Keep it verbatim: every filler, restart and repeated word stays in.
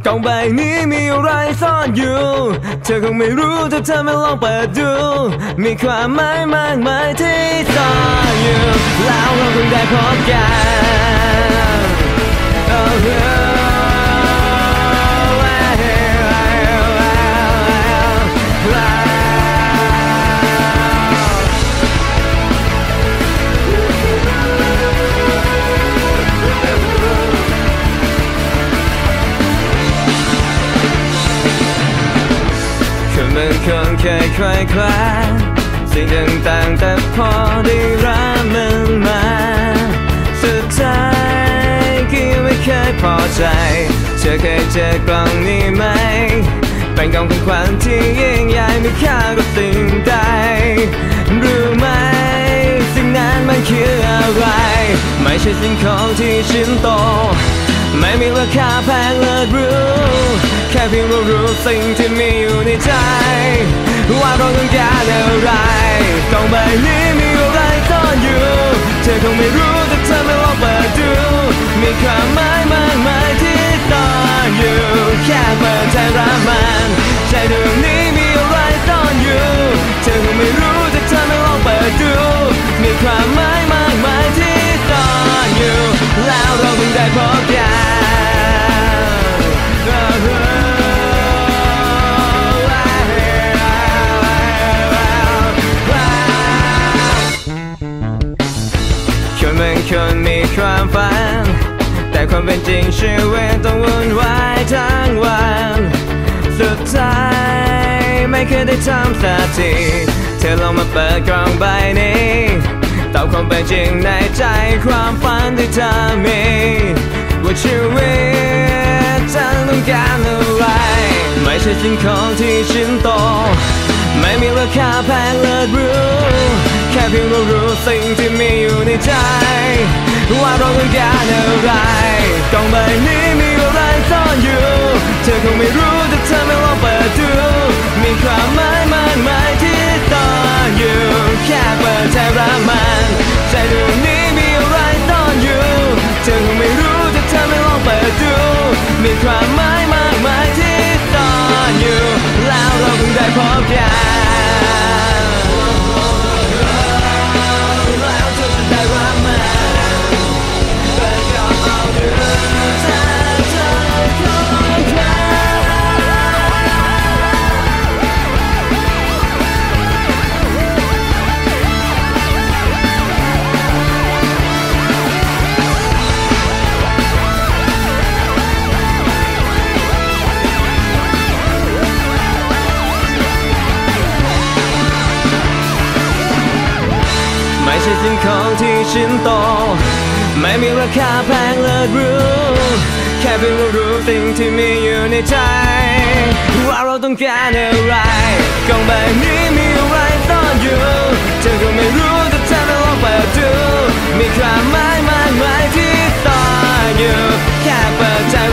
กล่องใบนี้มีอะไรซ่อนอยู่เธอคงไม่รู้ถ้าเธอไม่ลองเปิดดูมีความหมายมากมายที่ซ่อนอยู่แล้วเราคงได้พบกันเหมือนคนเคยคอยคว้าสิ่งต่างๆแต่พอได้รับมันมาสุดท้ายก็ยังไม่เคยพอใจเธอเคยเจอกล่องนี้ไหมเป็นกล่องของขวัญที่ยิ่งใหญ่ไม่ค่ากับสิ่งใดรู้ไหมสิ่งนั้นมันคืออะไรไม่ใช่สิ่งของที่ชิ้นโตไม่มีราคาแพงเลิศหรูแค่เพียงเรารู้สิ่งที่มีอยู่ในใจว่าเราต้องการอะไรกล่องใบนี้มีอะไรซ่อนอยู่เธอคงไม่รู้แต่เธอไม่ลองเปิดดูมีความหมายมากมายที่ซ่อนอยู่แค่เปิดใจรับมันใจดวงนี้มีอะไรซ่อนอยู่เธอคงไม่รู้แต่เธอไม่ลองเปิดดูมีความหมายมากมายที่ซ่อนอยู่แล้วเราเพิ่งได้พบกันคนเป็นคนมีความฝันแต่ความเป็นจริงชีวิตต้องวุ่นวายทั้งวันสุดท้ายไม่เคยได้ทำสักทีเธอลองมาเปิดกล่องใบนี้ตอบความเป็นจริงในใจความฝันที่เธอมีว่าชีวิตฉันต้องการอะไรไม่ใช่สิ่งของที่ชิ้นโตไม่มีราคาแพงเลิศหรูแค่เพียงเรารู้สิ่งที่มีอยู่ในใจว่าเราต้องการอะไรกล่องใบนี้มีอะไรซ่อนอยู่เธอคงไม่รู้แต่เธอไม่ลองเปิดดูมีความหมายมากมายที่ซ่อนอยู่แค่เปิดใจรับมันใจดวงนี้มีอะไรซ่อนอยู่เธอคงไม่รู้แต่เธอไม่ลองเปิดดูมีความหมายมากมายที่ซ่อนอยู่แล้วเราเพิ่งได้พบกันไม่ใช่สิ่งของที่ชิ้นโตไม่มีราคาแพงเลิศหรูแค่เพียงเรารู้สิ่งที่มีอยู่ในใจว่าเราต้องการอะไรกล่องใบนี้มีอะไรซ่อนอยู่เธอก็ไม่รู้แต่เธอไม่ลองเปิดดูมีความหมายมากมายที่ซ่อนอยู่แค่เปิดใจ